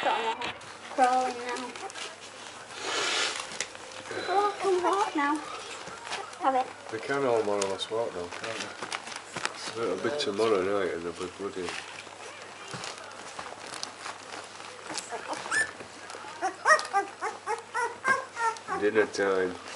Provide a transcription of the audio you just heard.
got them all crawling now. Oh, I can walk now. Have it. They can all more or less walk now, can't they? It'll be tomorrow night and they'll be bloody... Dinner time.